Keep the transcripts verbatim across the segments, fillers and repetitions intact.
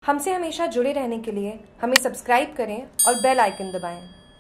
हमसे हमेशा जुड़े रहने के लिए हमें सब्सक्राइब करें और बेल आइकन दबाएं।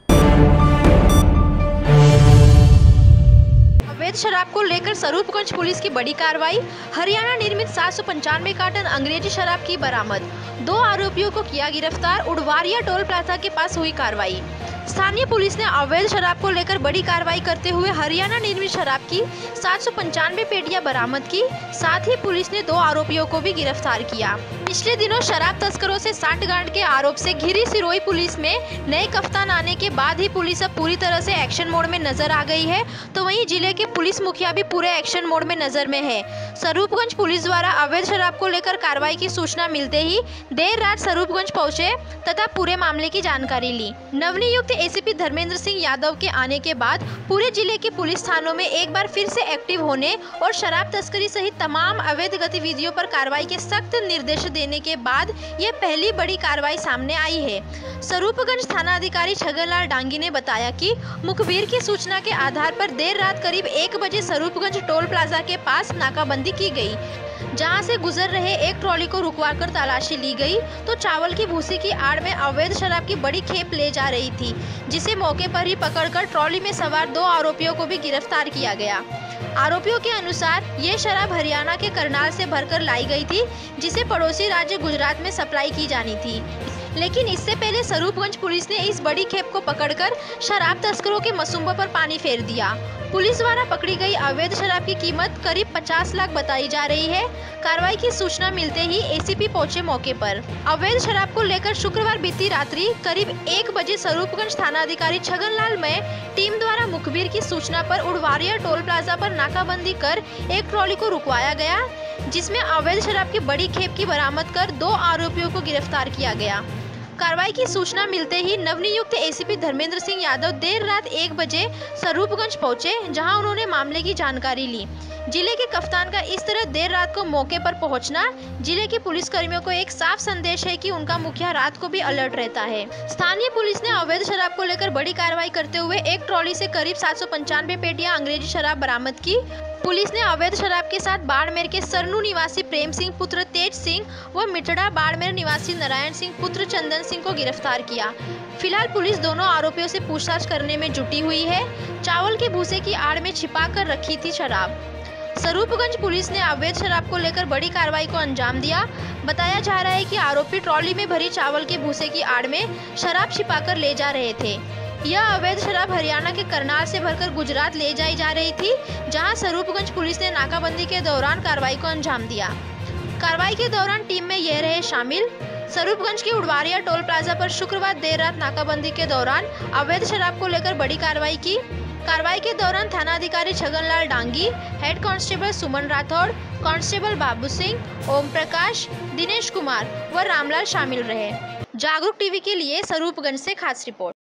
अवैध शराब को लेकर स्वरूपगंज पुलिस की बड़ी कार्रवाई। हरियाणा निर्मित सात सौ पंचानवे कार्टन अंग्रेजी शराब की बरामद। दो आरोपियों को किया गिरफ्तार। उडवारिया टोल प्लाजा के पास हुई कार्रवाई। स्थानीय पुलिस ने अवैध शराब को लेकर बड़ी कार्रवाई करते हुए हरियाणा निर्मित शराब की सात सौ पंचानवे पेटियां बरामद की। साथ ही पुलिस ने दो आरोपियों को भी गिरफ्तार किया। पिछले दिनों शराब तस्करों से साठगांठ के आरोप से घिरी सिरोही पुलिस में नए कप्तान आने के बाद ही पुलिस अब पूरी तरह से एक्शन मोड में नजर आ गई है, तो वहीं जिले के पुलिस मुखिया भी पूरे एक्शन मोड में नजर में है। स्वरूपगंज पुलिस द्वारा अवैध शराब को लेकर कार्रवाई की सूचना मिलते ही देर रात स्वरूपगंज पहुंचे तथा पूरे मामले की जानकारी ली। नवनियुक्त एसीपी धर्मेंद्र सिंह यादव के आने के बाद पूरे जिले के पुलिस थानों में एक बार फिर से एक्टिव होने और शराब तस्करी सहित तमाम अवैध गतिविधियों पर कार्रवाई के सख्त निर्देश देने के बाद ये पहली बड़ी कार्रवाई सामने आई है। स्वरूपगंज थाना अधिकारी छगनलाल डांगी ने बताया कि मुखबिर की सूचना के आधार पर देर रात करीब एक बजे स्वरूपगंज टोल प्लाजा के पास नाकाबंदी की गई, जहां से गुजर रहे एक ट्रॉली को रुकवाकर तलाशी ली गई तो चावल की भूसी की आड़ में अवैध शराब की बड़ी खेप ले जा रही थी, जिसे मौके पर ही पकड़कर ट्रॉली में सवार दो आरोपियों को भी गिरफ्तार किया गया। आरोपियों के अनुसार ये शराब हरियाणा के करनाल से भरकर लाई गई थी, जिसे पड़ोसी राज्य गुजरात में सप्लाई की जानी थी, लेकिन इससे पहले स्वरूपगंज पुलिस ने इस बड़ी खेप को पकड़कर शराब तस्करों के मसूबों पर पानी फेर दिया। पुलिस द्वारा पकड़ी गई अवैध शराब की कीमत करीब पचास लाख बताई जा रही है। कार्रवाई की सूचना मिलते ही एसीपी पहुंचे मौके पर। अवैध शराब को लेकर शुक्रवार बीती रात्रि करीब एक बजे स्वरूपगंज थाना अधिकारी छगनलाल में टीम द्वारा मुखबिर की सूचना पर उडवारिया टोल प्लाजा पर नाकाबंदी कर एक ट्रॉली को रुकवाया गया, जिसमें अवैध शराब की बड़ी खेप की बरामद कर दो आरोपियों को गिरफ्तार किया गया। कार्रवाई की सूचना मिलते ही नवनियुक्त एसीपी धर्मेंद्र सिंह यादव देर रात एक बजे स्वरूपगंज पहुंचे, जहां उन्होंने मामले की जानकारी ली। जिले के कप्तान का इस तरह देर रात को मौके पर पहुंचना जिले के पुलिस कर्मियों को एक साफ संदेश है कि उनका मुखिया रात को भी अलर्ट रहता है। स्थानीय पुलिस ने अवैध शराब को लेकर बड़ी कार्रवाई करते हुए एक ट्रॉली से करीब सात सौ पंचानवे पेटियां अंग्रेजी शराब बरामद की। पुलिस ने अवैध शराब के साथ बाड़मेर के सरनू निवासी प्रेम सिंह पुत्र तेज सिंह व मिटड़ा बाड़मेर निवासी नारायण सिंह पुत्र चंदन सिंह को गिरफ्तार किया। फिलहाल पुलिस दोनों आरोपियों से पूछताछ करने में जुटी हुई है। चावल के भूसे की आड़ में छिपा कर रखी थी शराब। स्वरूपगंज पुलिस ने अवैध शराब को लेकर बड़ी कार्रवाई को अंजाम दिया। बताया जा रहा है कि आरोपी ट्रॉली में भरी चावल के भूसे की आड़ में शराब छिपाकर ले जा रहे थे। यह अवैध शराब हरियाणा के करनाल से भरकर गुजरात ले जाई जा रही थी, जहां स्वरूपगंज पुलिस ने नाकाबंदी के दौरान कार्रवाई को अंजाम दिया। कार्रवाई के दौरान टीम में यह रहे शामिल। स्वरूपगंज के उडवारिया टोल प्लाजा पर शुक्रवार देर रात नाकाबंदी के दौरान अवैध शराब को लेकर बड़ी कार्रवाई की। कार्रवाई के दौरान थाना अधिकारी Chhaganlal Dangi, head constable Suman Rathore, constable Babu Singh, Om Prakash, Dinesh Kumar व रामलाल शामिल रहे। जागरूक टीवी के लिए स्वरूपगंज से खास रिपोर्ट।